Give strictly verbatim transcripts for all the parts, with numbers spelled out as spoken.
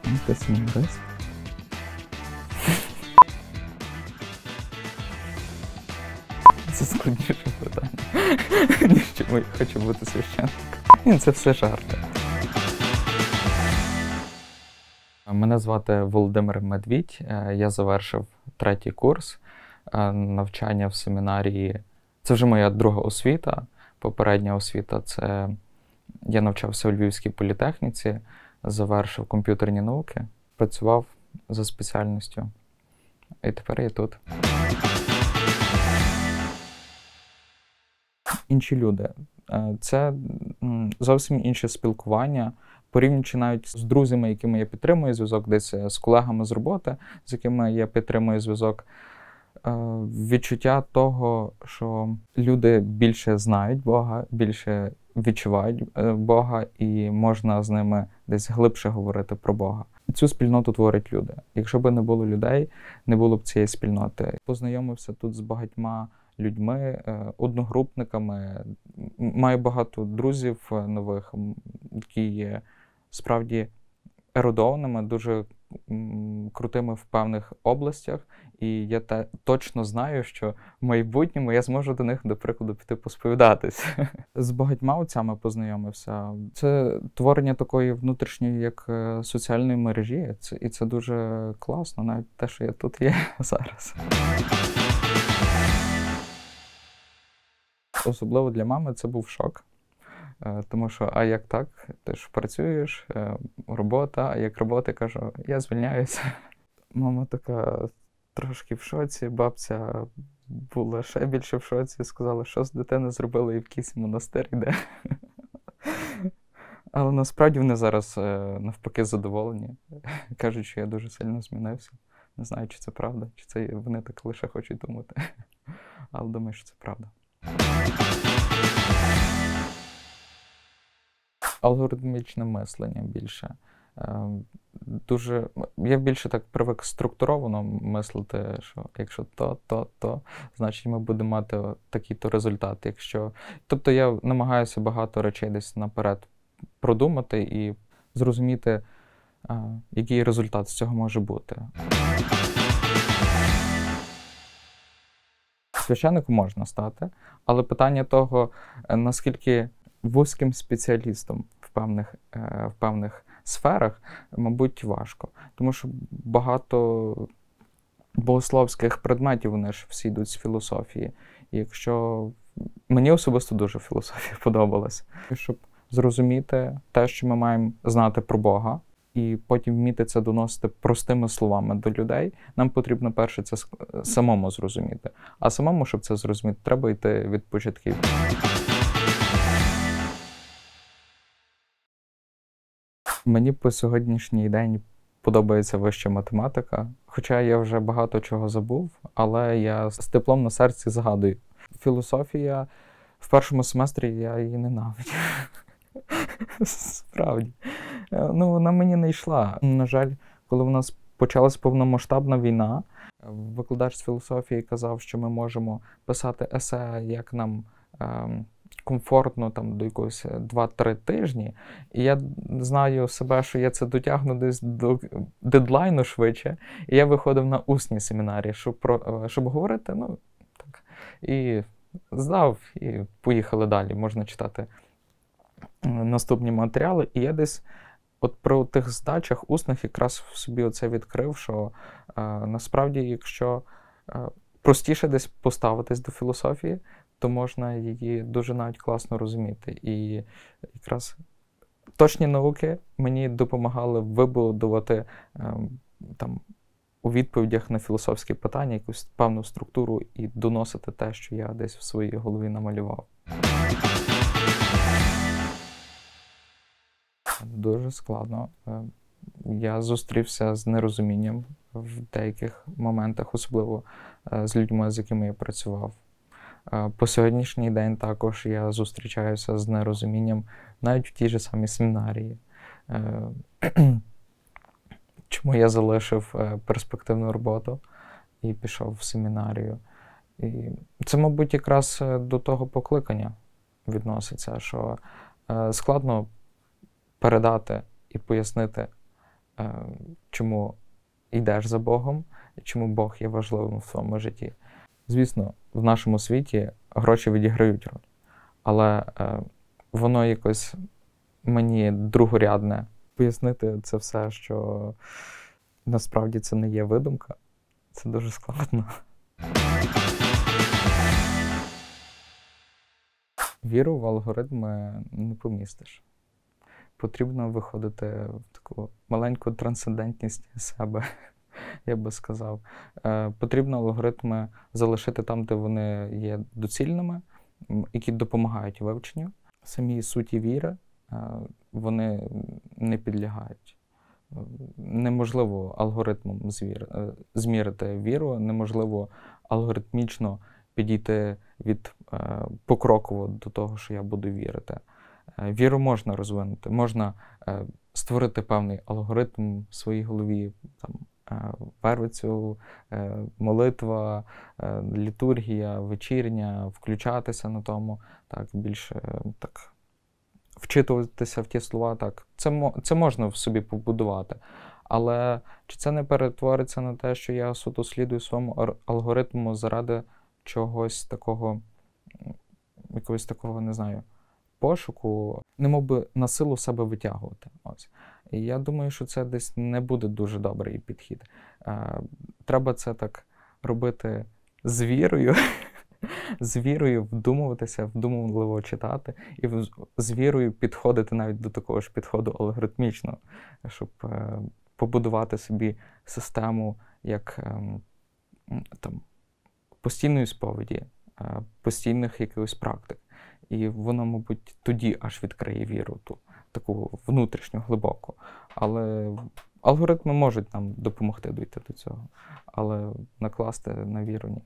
Це сімейний. Це складніше питання, ніж чому я хочу бути священником. Це все жарти. Мене звати Володимир Медвідь. Я завершив третій курс навчання в семінарії. Це вже моя друга освіта. Попередня освіта – це я навчався у Львівській політехніці, завершив комп'ютерні науки, працював за спеціальністю. І тепер я тут. Інші люди. Це зовсім інше спілкування. Порівнюючи навіть з друзями, якими я підтримую зв'язок, десь з колегами з роботи, з якими я підтримую зв'язок, відчуття того, що люди більше знають Бога, більше відчувають Бога і можна з ними десь глибше говорити про Бога. Цю спільноту творять люди. Якщо б не було людей, не було б цієї спільноти. Познайомився тут з багатьма людьми, одногрупниками. Маю багато друзів нових, які є справді ерудованими, дуже крутими в певних областях. І я те, точно знаю, що в майбутньому я зможу до них, до прикладу, піти посповідатись. З багатьма отцями познайомився. Це творення такої внутрішньої, як соціальної мережі. Це, і це дуже класно, навіть те, що я тут є зараз. Особливо для мами це був шок. Тому що, а як так? Ти ж працюєш, робота, а як робота, кажу, я звільняюся. Мама така трошки в шоці, бабця була ще більше в шоці, сказала, що з дитини зробили і в якийсь монастир йде. Але насправді вони зараз навпаки задоволені. Кажуть, що я дуже сильно змінився. Не знаю, чи це правда, чи це вони так лише хочуть думати. Але думаю, що це правда. Алгоритмічне мислення більше. Дуже, я більше так привик структуровано мислити, що якщо то, то, то, значить ми будемо мати такий-то результат. Якщо... Тобто я намагаюся багато речей десь наперед продумати і зрозуміти, який результат з цього може бути. Священником можна стати, але питання того, наскільки вузьким спеціалістом в певних, в певних сферах, мабуть, важко. Тому що багато богословських предметів, вони ж всі йдуть з філософії. І якщо... Мені особисто дуже філософія подобалася. Щоб зрозуміти те, що ми маємо знати про Бога, і потім вміти це доносити простими словами до людей, нам потрібно перше це самому зрозуміти. А самому, щоб це зрозуміти, треба йти від початків. Мені по сьогоднішній день подобається вища математика, хоча я вже багато чого забув, але я з теплом на серці згадую. Філософія, в першому семестрі я її ненавидів. Справді. Ну, вона мені не йшла. На жаль, коли в нас почалась повномасштабна війна, викладач з філософії казав, що ми можемо писати есе, як нам ем, комфортно там, до якогось два-три тижні. І я знаю себе, що я це дотягну десь до дедлайну швидше. І я виходив на усні семінарії, щоб, про, щоб говорити. Ну, так. І здав, і поїхали далі. Можна читати наступні матеріали. І я десь от про тих здачах усних якраз в собі оце відкрив, що е, насправді, якщо е, простіше десь поставитись до філософії, то можна її дуже навіть класно розуміти. І якраз точні науки мені допомагали вибудувати е, там, у відповідях на філософські питання якусь певну структуру і доносити те, що я десь в своїй голові намалював. Дуже складно. Я зустрівся з нерозумінням в деяких моментах, особливо з людьми, з якими я працював. По сьогоднішній день також я зустрічаюся з нерозумінням навіть в тій же самій семінарії. Чому я залишив перспективну роботу і пішов в семінарію. І це, мабуть, якраз до того покликання відноситься, що складно передати і пояснити чому йдеш за Богом, чому Бог є важливим в твоєму житті. Звісно, в нашому світі гроші відіграють роль, але воно якось мені другорядне. Пояснити це все, що насправді це не є видумка, це дуже складно. Віру в алгоритми не помістиш. Потрібно виходити в таку маленьку трансцендентність себе, я би сказав. Е, потрібно алгоритми залишити там, де вони є доцільними, які допомагають вивченню. Самій суті віри е, вони не підлягають. Неможливо алгоритмом звір, е, змірити віру, неможливо алгоритмічно підійти від е, покроково до того, що я буду вірити. Е, віру можна розвинути, можна е, створити певний алгоритм в своїй голові, там, е, вервицю, е, молитва, е, літургія, вечірня, включатися на тому, так, більше е, так, вчитуватися в ті слова, так, це, це можна в собі побудувати. Але чи це не перетвориться на те, що я суто слідую своєму алгоритму заради чогось такого, якогось такого, не знаю, пошуку, не мов би на силу себе витягувати. Ось. І я думаю, що це десь не буде дуже добрий підхід. Е, треба це так робити з вірою, з вірою вдумуватися, вдумливо читати, і з вірою підходити навіть до такого ж підходу алгоритмічного, щоб е, побудувати собі систему як е, там, постійної сповіді, постійних якихось практик. І воно, мабуть, тоді аж відкриє віру, ту, таку внутрішню, глибоку. Але алгоритми можуть нам допомогти дійти до цього. Але накласти на віру ні.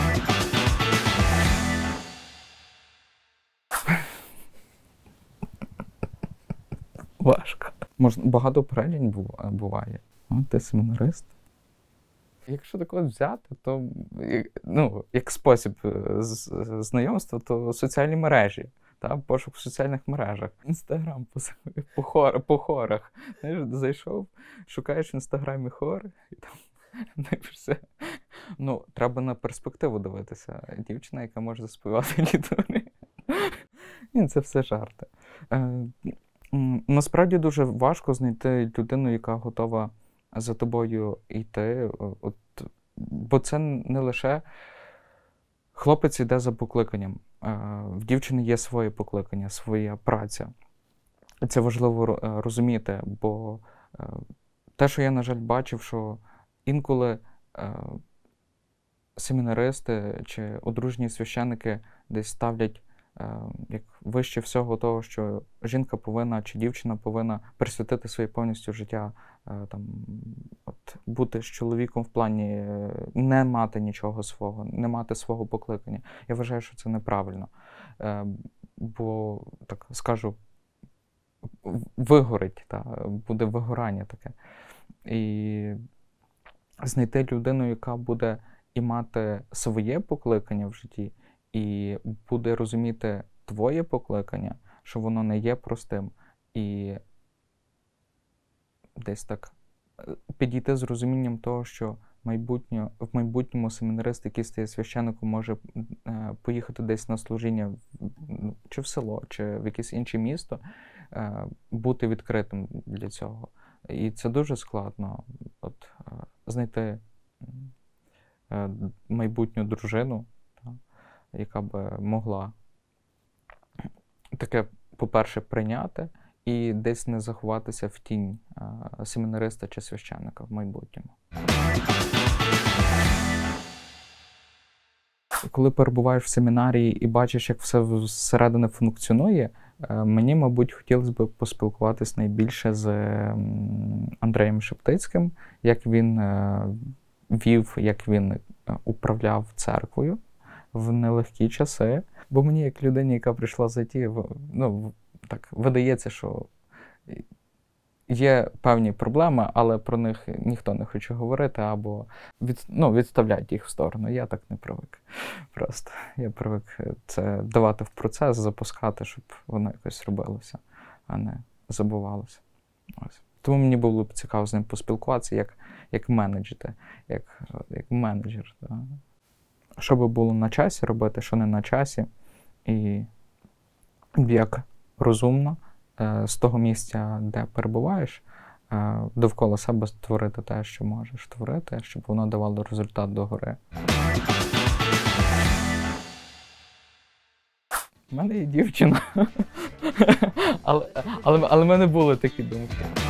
Важко. Можна, багато перелінь буває. О, ти семінарист. Якщо так от взяти, то ну, як спосіб знайомства, то соціальні мережі, та, пошук в соціальних мережах. Інстаграм по, по, хор, по хорах. Знаєш, зайшов, шукаєш в інстаграмі хори, і там все. Ну, треба на перспективу дивитися. Дівчина, яка може заспівати літургію. Ні, це все жарти. Е, насправді дуже важко знайти людину, яка готова за тобою йти, от, бо це не лише хлопець йде за покликанням. В дівчини є своє покликання, своя праця. Це важливо розуміти, бо те, що я, на жаль, бачив, що інколи семінаристи чи одружні священики десь ставлять як вище всього того, що жінка повинна чи дівчина повинна присвятити своє повністю життя, там, от, бути з чоловіком в плані не мати нічого свого, не мати свого покликання. Я вважаю, що це неправильно. Бо, так скажу, вигорить, та, буде вигорання таке. І знайти людину, яка буде і мати своє покликання в житті, і буде розуміти твоє покликання, що воно не є простим. І десь так підійти з розумінням того, що майбутнє, в майбутньому семінарист, який стає священником, може е, поїхати десь на служіння чи в село, чи в якесь інше місто, е, бути відкритим для цього. І це дуже складно. От, е, знайти е, майбутню дружину, яка би могла таке, по-перше, прийняти і десь не заховатися в тінь а, семінариста чи священника в майбутньому. Коли перебуваєш в семінарії і бачиш, як все зсередини функціонує, мені, мабуть, хотілося б поспілкуватись найбільше з Андреєм Шептицьким, як він вів, як він управляв церквою в нелегкі часи. Бо мені, як людині, яка прийшла за ті, ну, так, видається, що є певні проблеми, але про них ніхто не хоче говорити, або від, ну, відставляють їх в сторону. Я так не привик. Просто я привик це давати в процес, запускати, щоб воно якось робилося, а не забувалося. Ось. Тому мені було б цікаво з ним поспілкуватися, як, як менеджер, як, як менеджер. Да. Що би було на часі робити, що не на часі, і як розумно з того місця, де перебуваєш, довкола себе створити те, що можеш творити, щоб воно давало результат догори. У мене є дівчина, але, але, але в мене були такі думки.